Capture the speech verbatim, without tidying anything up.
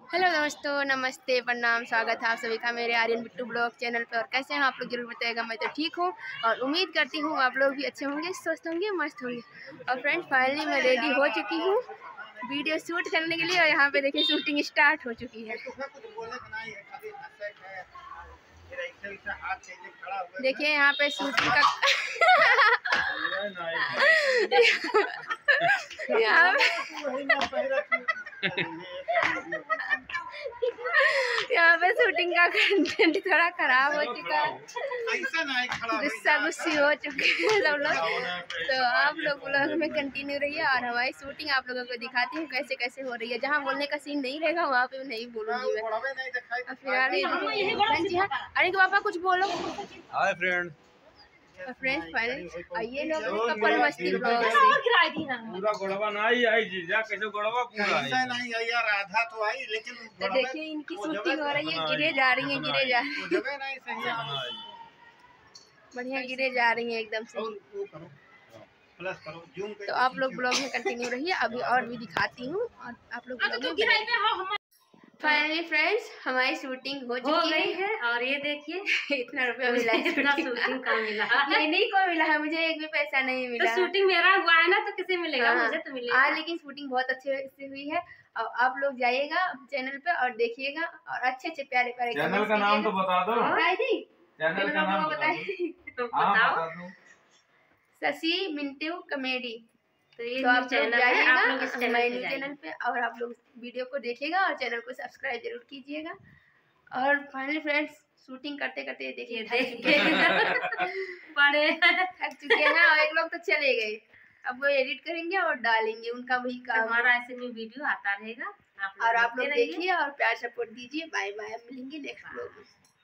Hello दोस्तों, नमस्ते, प्रणाम, स्वागत है आप सभी का मेरे आर्यन बिट्टू ब्लॉग चैनल पर। और कैसे हैं आप लोग जरूर बताइएगा। मैं तो ठीक हूँ और उम्मीद करती हूँ आप लोग भी अच्छे होंगे, स्वस्थ होंगे, मस्त होंगे। और फ्रेंड्स, फाइनली मैं रेडी हो चुकी हूँ वीडियो शूट करने के लिए। और यहाँ पे देखिए शूटिंग स्टार्ट हो चुकी है। देखिए यहाँ पे शूटिंग का यहाँ यहाँ पे शूटिंग का कंटेंट थोड़ा खराब हो चुका है, गुस्सा गुस्सी हो चुके हैं सब लोग। तो आप लोग ब्लॉग में कंटिन्यू रहिए और हमारी शूटिंग आप लोगों को दिखाती हूँ कैसे कैसे हो रही है। जहाँ बोलने का सीन नहीं रहेगा वहाँ पे नहीं बोलूँगी मैं। फिलहाल जी हाँ, अरे पापा कुछ बोलो। हाय फ्रेंड फ्रेंड्स फाइनली आइए लोग कपल मस्ती ब्लॉग पूरा गोड़वा नहीं आई जीजा, कैसे गोड़वा पूरा ऐसा नहीं आई यार, आधा तो आई लेकिन तो देखिए इनकी शूटिंग हो रही है, गिरे जा रही है, गिरे जा रही है, नहीं सही है, बढ़िया गिरे जा रही है एकदम से। प्लस करो जूम। तो आप लोग ब्लॉग में कंटिन्यू रहिए, अभी और भी दिखाती हूँ और आप लोग फाइनली फ्रेंड्स हमारी शूटिंग हो चुकी है, है। और ये देखिए इतना रुपया मिला है, इतना शूटिंग का मिला नहीं नहीं को मिला है, मुझे एक भी पैसा नहीं मिला। तो शूटिंग मेरा हुआ है ना, तो किसे मिलेगा? हाँ, मुझे तो मिलेगा। हाँ, लेकिन शूटिंग बहुत अच्छे से हुई है और आप लोग जाइएगा चैनल पे और देखिएगा और अच्छे अच्छे प्यारे प्यारे चैनल का नाम तो बता दो। बताई थी चैनल का नाम बताइए, बताओ। शशि मिंटू कॉमेडी। तो ये तो आप लोग जाइएगा चैनल चैनल पे और आप लोग वीडियो को देखिएगा और चैनल को सब्सक्राइब जरूर कीजिएगा। और फाइनली फ्रेंड्स शूटिंग करते करते देखिए थक चुके हैं बड़े थक चुके हैं और एक लोग तो चले गए, अब वो एडिट करेंगे और डालेंगे, उनका वही काम। हमारा ऐसे में वीडियो आता रहेगा, और आप लोग देखिए और प्यार सपोर्ट दीजिए। बाय बाय, मिलेंगे नेक्स्ट ब्लॉग में।